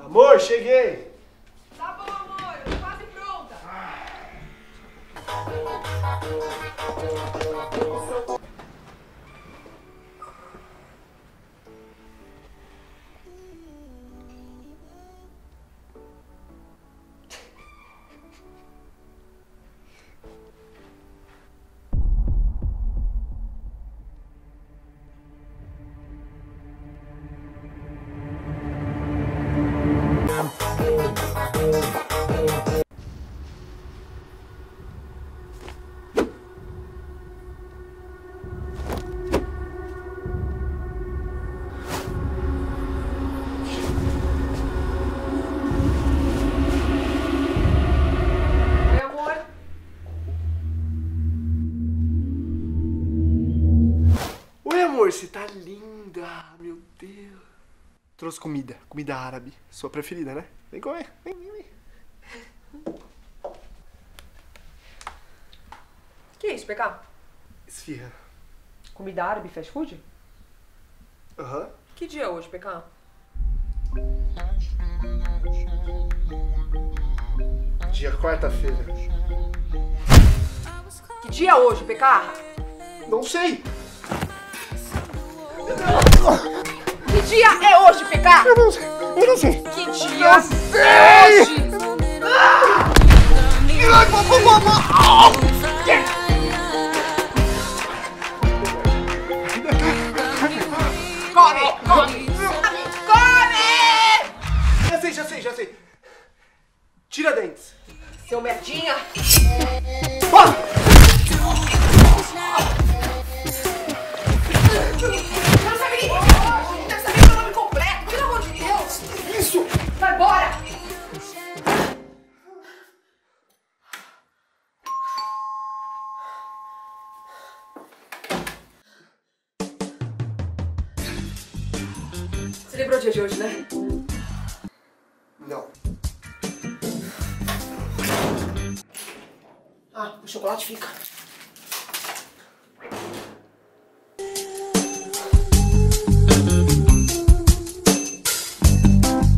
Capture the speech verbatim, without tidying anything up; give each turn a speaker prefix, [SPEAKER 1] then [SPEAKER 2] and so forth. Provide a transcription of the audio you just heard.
[SPEAKER 1] Amor, cheguei!
[SPEAKER 2] Tá bom, amor, eu tô quase pronta. Oi, amor.
[SPEAKER 1] Oi, amor, você tá linda! Meu Deus! Trouxe comida, comida árabe. Sua preferida, né? Vem comer, vem, vem, vem.
[SPEAKER 2] Que isso, P K?
[SPEAKER 1] Esfirra.
[SPEAKER 2] Comida árabe, fast food?
[SPEAKER 1] Aham.
[SPEAKER 2] Que dia é hoje, P K?
[SPEAKER 1] Dia quarta-feira.
[SPEAKER 2] Que dia é hoje, P K?
[SPEAKER 1] Não sei!
[SPEAKER 2] Que dia é hoje, P K?
[SPEAKER 1] Eu não sei! Eu não sei!
[SPEAKER 2] Que dia
[SPEAKER 1] Não sei!
[SPEAKER 2] é hoje?
[SPEAKER 1] Ai, mamãe, mamãe!
[SPEAKER 2] Come, come, come!
[SPEAKER 1] Já sei, já sei, já sei! Tira dentes!
[SPEAKER 2] Seu merdinha!
[SPEAKER 1] Ah!
[SPEAKER 2] Eu não sabia nem... Eu não sabia meu nome completo, pelo amor de Deus!
[SPEAKER 1] Isso!
[SPEAKER 2] Vai embora! Você lembrou o dia de hoje, né?
[SPEAKER 1] Não.
[SPEAKER 2] Ah, o chocolate fica.